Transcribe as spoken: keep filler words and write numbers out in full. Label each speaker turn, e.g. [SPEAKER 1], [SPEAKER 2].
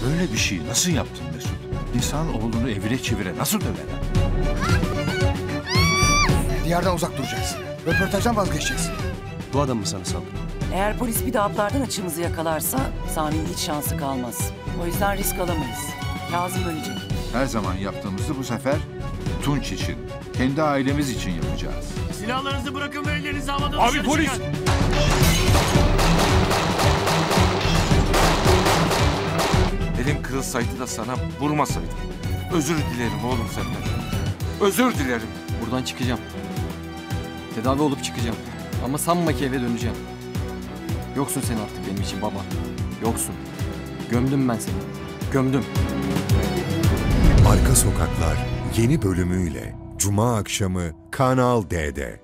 [SPEAKER 1] Böyle bir şeyi nasıl yaptın Mesut? İnsan oğlunu evire çevire nasıl döver?
[SPEAKER 2] Diyardan uzak duracaksın. Röportajdan vazgeçeceksin.
[SPEAKER 3] Bu adam mı sana saldırdı?
[SPEAKER 4] Eğer polis bir de haplardan açığımızı yakalarsa Sami'nin hiç şansı kalmaz. O yüzden risk alamayız. Kazım ölecek.
[SPEAKER 1] Her zaman yaptığımızı bu sefer Tunç için, kendi ailemiz için yapacağız.
[SPEAKER 5] Silahlarınızı bırakın ve ellerinizi havada
[SPEAKER 6] Abi
[SPEAKER 5] dışarı
[SPEAKER 6] polis!
[SPEAKER 5] çıkın.
[SPEAKER 6] Elim kırılsaydı da sana vurmasaydım. Özür dilerim oğlum senden. Özür dilerim.
[SPEAKER 3] Buradan çıkacağım. Tedavi olup çıkacağım. Ama sanma ki eve döneceğim. Yoksun sen artık benim için baba. Yoksun. Gömdüm ben seni. Gömdüm.
[SPEAKER 7] Arka Sokaklar yeni bölümüyle Cuma akşamı Kanal D'de.